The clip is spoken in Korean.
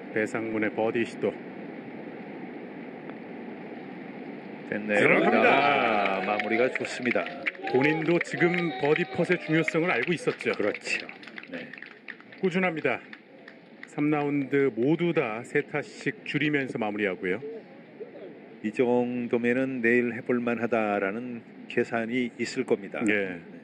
배상문의 버디 시도. 됐네요. 들어갑니다. 마무리가 좋습니다. 본인도 지금 버디 펫의 중요성을 알고 있었죠. 그렇죠. 네. 꾸준합니다. 3라운드 모두 다 3타씩 줄이면서 마무리하고요. 이 정도면은 내일 해볼 만하다라는 계산이 있을 겁니다. 예.